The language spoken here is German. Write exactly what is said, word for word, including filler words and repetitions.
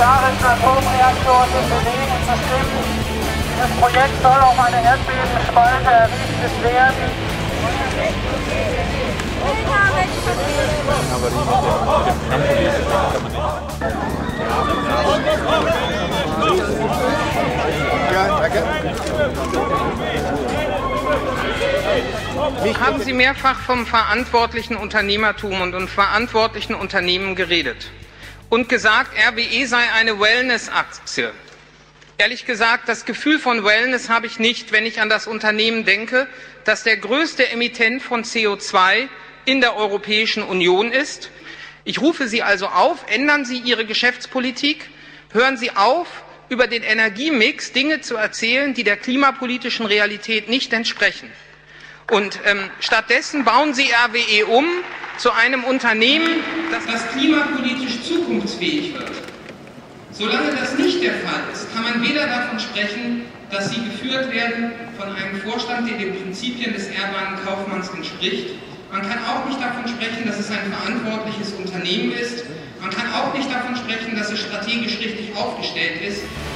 nuklearen Atomreaktoren in Bewegung zu stimmen. Dieses Projekt soll auf eine Erdbebenspalte errichtet werden. Aber die mit Haben Sie mehrfach vom verantwortlichen Unternehmertum und von verantwortlichen Unternehmen geredet und gesagt, R W E sei eine Wellness-Aktie. Ehrlich gesagt, das Gefühl von Wellness habe ich nicht, wenn ich an das Unternehmen denke, das der größte Emittent von C O zwei in der Europäischen Union ist. Ich rufe Sie also auf, ändern Sie Ihre Geschäftspolitik, hören Sie auf, über den Energiemix Dinge zu erzählen, die der klimapolitischen Realität nicht entsprechen. Und ähm, stattdessen bauen Sie R W E um zu einem Unternehmen, das, das klimapolitisch zukunftsfähig wird. Solange das nicht der Fall ist, kann man weder davon sprechen, dass sie geführt werden von einem Vorstand, der den Prinzipien des ehrbaren Kaufmanns entspricht. Man kann auch nicht davon sprechen, dass es ein verantwortliches Unternehmen ist. Man kann auch nicht davon sprechen, dass es strategisch richtig aufgestellt ist.